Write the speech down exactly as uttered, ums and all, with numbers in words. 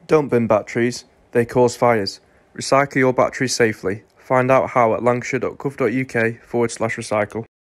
Don't bin batteries, they cause fires. Recycle your batteries safely. Find out how at lancashire dot gov dot uk forward slash recycle.